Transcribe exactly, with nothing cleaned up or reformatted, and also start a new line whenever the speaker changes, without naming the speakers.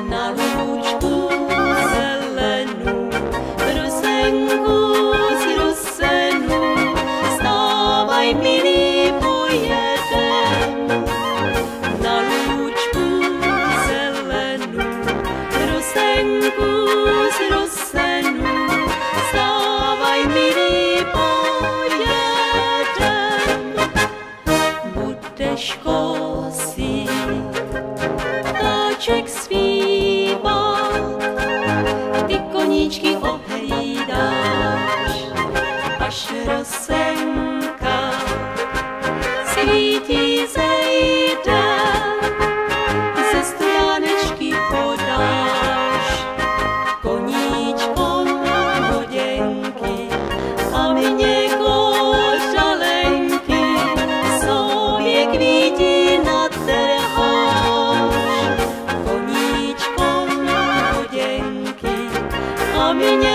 na lůčku zelenou, rozenku z rosenu, stávaj milý, pojedem. Na lůčku zelenou, rozenku z rosenu, stávaj milý, pojedem. Budeš kosit, ptáček zpívá, ty koníčky obejdáš, až rosenka svítí zejde, ze stojánečky podáš koníčkom hoděnky a mě kořalenky, sobě kvítí natrháš koníčkom hoděnky a mě